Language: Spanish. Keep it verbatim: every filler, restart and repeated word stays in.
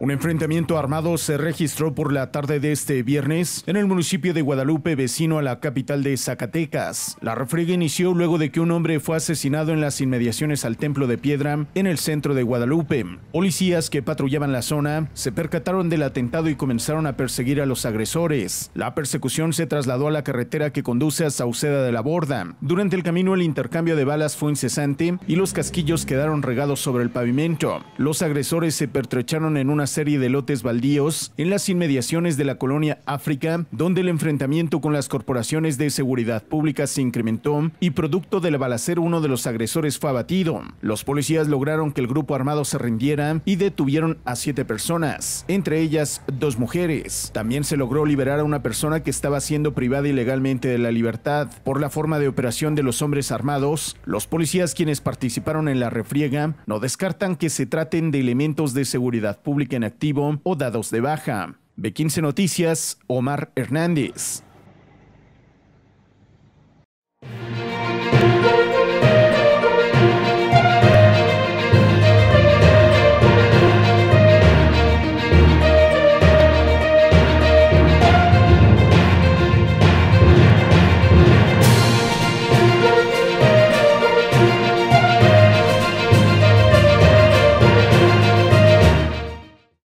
Un enfrentamiento armado se registró por la tarde de este viernes en el municipio de Guadalupe, vecino a la capital de Zacatecas. La refriega inició luego de que un hombre fue asesinado en las inmediaciones al Templo de Piedra, en el centro de Guadalupe. Policías que patrullaban la zona se percataron del atentado y comenzaron a perseguir a los agresores. La persecución se trasladó a la carretera que conduce a Sauceda de la Borda. Durante el camino, el intercambio de balas fue incesante y los casquillos quedaron regados sobre el pavimento. Los agresores se pertrecharon en una serie de lotes baldíos en las inmediaciones de la colonia África, donde el enfrentamiento con las corporaciones de seguridad pública se incrementó y producto de la balacera uno de los agresores fue abatido. Los policías lograron que el grupo armado se rindiera y detuvieron a siete personas, entre ellas dos mujeres. También se logró liberar a una persona que estaba siendo privada ilegalmente de la libertad. Por la forma de operación de los hombres armados, los policías quienes participaron en la refriega no descartan que se traten de elementos de seguridad pública en activo o dados de baja. B quince Noticias, Omar Hernández.